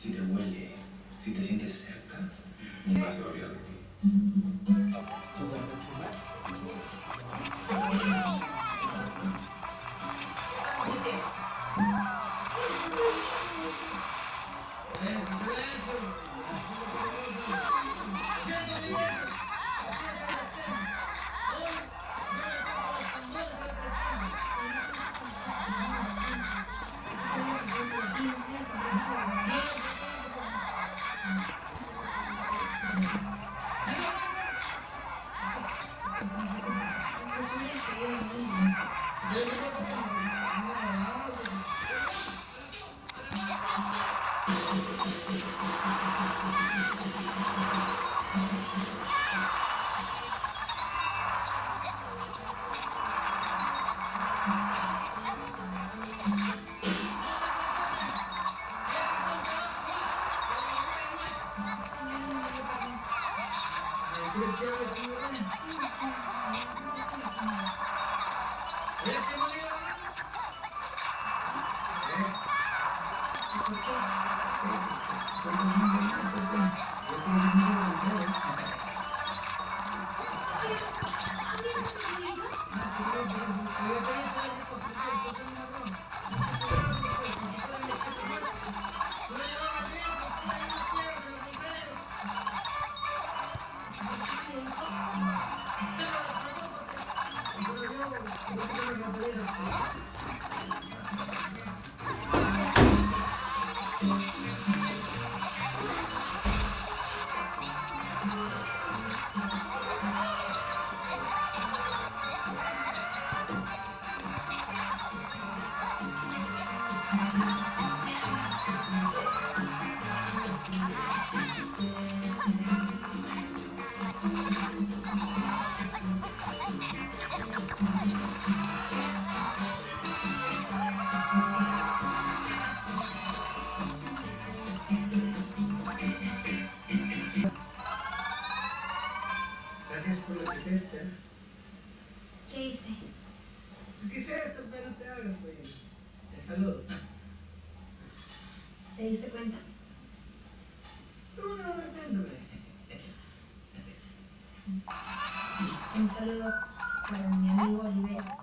si te huele, si te sientes cerca, nunca se va a olvidar de ti. ¿Quieres que hable conmigo? ¿Ves que no le iba bien? ¿Por qué? Gracias por lo que hiciste. ¿Qué hice? ¿Qué es esto? Pero no te hagas, güey. El saludo. ¿Te diste cuenta? ¿Cómo no depende, güey? Un saludo para mi amigo Olivera.